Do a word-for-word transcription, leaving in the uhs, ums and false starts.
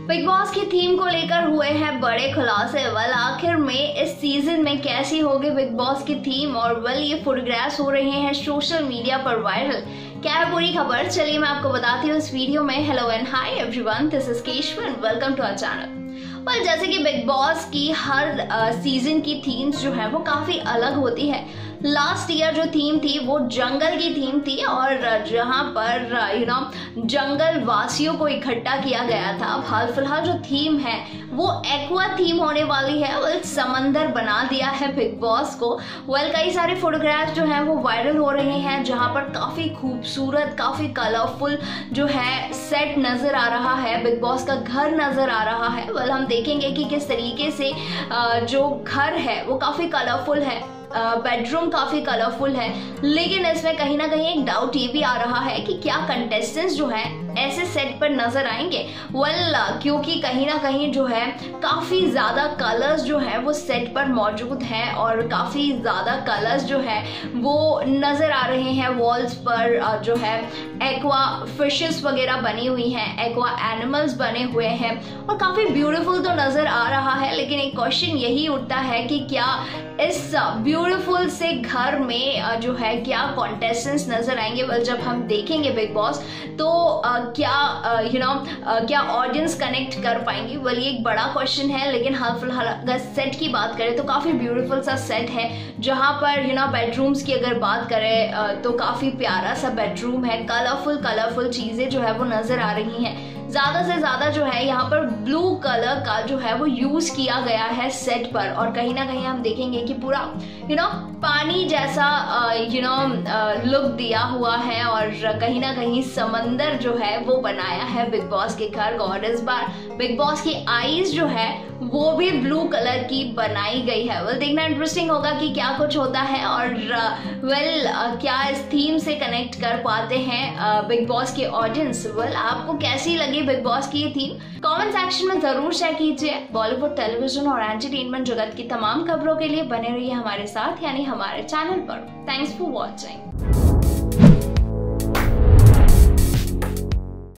Big Boss की theme को लेकर हुए हैं बड़े खुलासे। वेल आखिर में इस सीजन में कैसी होगी बिग बॉस की थीम, और वेल ये फोटोग्राफ्स हो रहे हैं सोशल मीडिया पर वायरल। क्या है पूरी खबर, चलिए मैं आपको बताती हूँ इस वीडियो में। Hello and hi everyone, this is Keshavan, welcome to our channel. Well जैसे कि बिग बॉस की हर सीजन uh, की थीम्स जो है वो काफी अलग होती है। लास्ट ईयर जो थीम थी वो जंगल की थीम थी, और जहां पर यू नो जंगल वासियों को इकट्ठा किया गया था। हाल फिलहाल जो थीम है वो एक्वा थीम होने वाली है। वेल समंदर बना दिया है बिग बॉस को। वेल कई सारे फोटोग्राफ्स जो हैं वो वायरल हो रहे हैं, जहां पर काफी खूबसूरत, काफी कलरफुल जो है सेट नजर आ रहा है, बिग बॉस का घर नजर आ रहा है। वेल हम देखेंगे कि किस तरीके से जो घर है वो काफी कलरफुल है, बेडरूम uh, काफी कलरफुल है। लेकिन इसमें कहीं ना कहीं एक डाउट ये भी आ रहा है कि क्या कंटेस्टेंट्स जो हैं ऐसे सेट पर नजर आएंगे। वेल well, क्योंकि कहीं ना कहीं जो है काफी ज्यादा कलर्स जो है वो सेट पर मौजूद हैं, और काफी ज्यादा कलर्स जो है वो नजर आ रहे हैं वॉल्स पर। जो है एक्वा फिशेस वगैरह बनी हुई हैं, एक्वा एनिमल्स बने हुए हैं, और काफी ब्यूटीफुल तो नजर आ रहा है। लेकिन एक क्वेश्चन यही उठता है कि क्या इस ब्यूटीफुल से घर में जो है क्या कॉन्टेस्टेंट्स नजर आएंगे। वेल जब हम देखेंगे बिग बॉस तो uh, क्या यू नो क्या ऑडियंस कनेक्ट कर पाएंगी। वेल ये एक बड़ा क्वेश्चन है। लेकिन हाल फिलहाल अगर सेट की बात करें तो काफी ब्यूटीफुल सा सेट है, जहां पर यू नो बेडरूम्स की अगर बात करें uh, तो काफी प्यारा सा बेडरूम है। कलरफुल कलरफुल चीजें जो है वो नजर आ रही हैं। ज्यादा से ज्यादा जो है यहाँ पर ब्लू कलर का जो है वो यूज किया गया है सेट पर, और कहीं ना कहीं हम देखेंगे कि पूरा यू नो पानी जैसा यू नो लुक दिया हुआ है, और कहीं ना कहीं समंदर जो है वो बनाया है बिग बॉस के घर को। और इस बार बिग बॉस की आईज जो है वो भी ब्लू कलर की बनाई गई है। वेल देखना इंटरेस्टिंग होगा कि क्या कुछ होता है, और वेल uh, uh, क्या इस थीम से कनेक्ट कर पाते हैं बिग बॉस के ऑडियंस। वेल आपको कैसी लगी बिग बॉस की ये थीम, कमेंट सेक्शन में जरूर शेयर कीजिए। बॉलीवुड, टेलीविजन और एंटरटेनमेंट जगत की तमाम खबरों के लिए बने रहिए हमारे साथ, यानी हमारे चैनल पर। Thanks for watching.